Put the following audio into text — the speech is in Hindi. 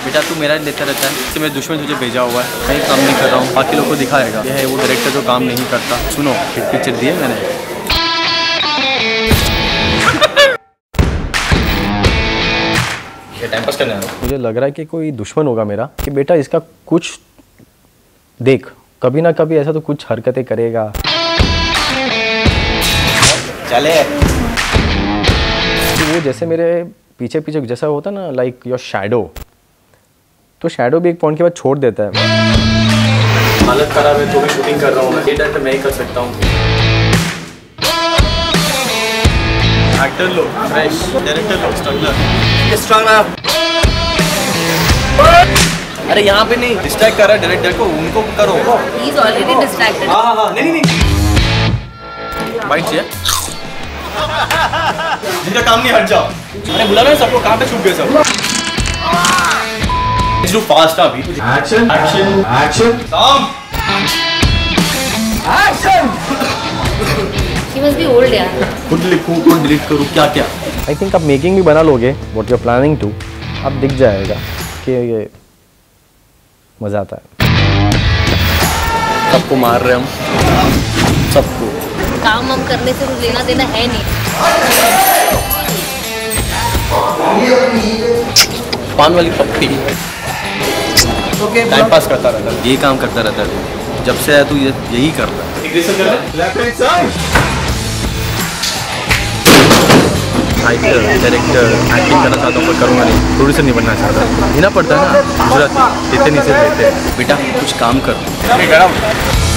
बेटा तू मेरा लेता रहता है, इससे मेरे दुश्मन तुझे भेजा हुआ है, कहीं काम नहीं कर रहा हूँ, बाकी लोग को दिखाएगा। यह है वो डायरेक्टर जो काम नहीं करता। सुनो पिक्चर दी है मैंने। टाइम पास करना है। मुझे लग रहा है कि कोई दुश्मन होगा मेरा, कि बेटा इसका कुछ देख, कभी ना कभी ऐसा तो कुछ हरकतें करेगा। चले तो वो जैसे मेरे पीछे पीछे जैसा होता ना, लाइक योर शैडो, तो शैडो भी एक पॉइंट के बाद छोड़ देता है। हालत खराब है तो भी शूटिंग कर रहा हूँ मैं, ये डायरेक्टर मैं ही कर सकता हूँ। एक्टर लोग फ्रेश, डायरेक्टर लोग स्ट्रगलर। अरे यहाँ पे नहीं, डिस्ट्रैक्ट कर रहा है डायरेक्टर को, उनको करो। He is already distracted. हाँ नहीं बाइट चाहिए। जिनका काम नहीं हट जाओ। अरे बुला रहे सबको, कहाँ पे छूट गए सब? Let's do fast अभी। Action action action Tom action। He must be old यार। खुद लिखूं, खुद डिलीट करूँ, क्या क्या? I think आप मेकिंग भी बना लोगे, what you're planning to, अब दिख जाएगा कि ये मजा आता है। सबको मार रहे हम, सबको। काम हम करने से कुछ लेना देना है नहीं। पान वाली पप्पी टाइम पास करता रहता है, यही काम करता रहता है। जब से है तू यही करता है। राइटर डायरेक्टर एक्टिंग करना चाहता हूँ पर करूँगा नहीं, प्रोड्यूसर नहीं बनना चाहता। देना पड़ता है ना, गुजराती देते नहीं से देते। बेटा कुछ काम कर।